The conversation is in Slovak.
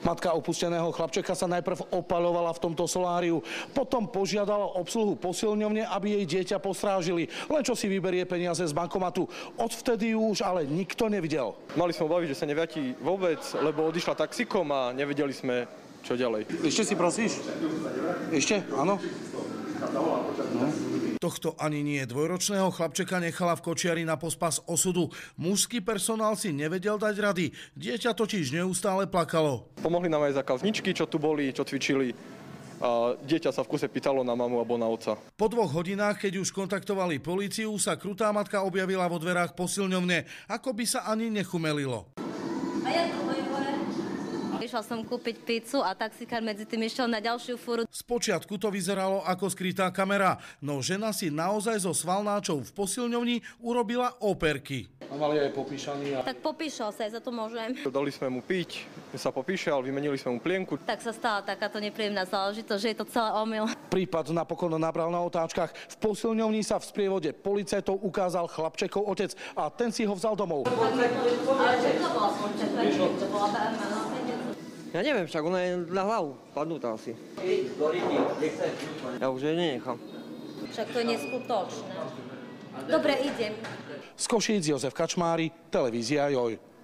Matka opusteného chlapčeka sa najprv opaľovala v tomto soláriu, potom požiadala obsluhu posilňovne, aby jej dieťa postrážili, len čo si vyberie peniaze z bankomatu. Odvtedy ju už ale nikto nevidel. Mali sme obavy, že sa nevráti vôbec, lebo odišla taxikom a nevedeli sme, čo ďalej. Ešte si prosíš? Ešte? Áno? No. Tohto ani nie dvojročného chlapčeka nechala v kočiari na pospas osudu. Mužský personál si nevedel dať rady. Dieťa totiž neustále plakalo. Pomohli nám aj zákazničky, čo tu boli, čo cvičili. A dieťa sa v kuse pýtalo na mamu alebo na otca. Po 2 hodinách, keď už kontaktovali políciu, sa krutá matka objavila vo dverách posilňovne, ako by sa ani nechumelilo. A ja to hore. Išla som kúpiť pizzu a taxikár medzi tým išiel na ďalšiu fúru. Spočiatku to vyzeralo ako skrytá kamera, no žena si naozaj zo svalnáčov v posilňovni urobila operky. A mali aj popíšaný. Tak popíšal sa, aj za to môžem. Dali sme mu piť, sa popíšal, vymenili sme mu plienku. Tak sa stala takáto nepríjemná záležitosť, že je to celé omyl. Prípad napokon nabral na otáčkach. V posilňovni sa v sprievode policajtov ukázal chlapčekov otec a ten si ho vzal domov. Ja neviem, však ona je na hlavu, padnutá asi. Ja už jej nenechám. Však to je neskutočné. Dobre, idem. Z Košíc Jozef Kačmári, televízia Joj.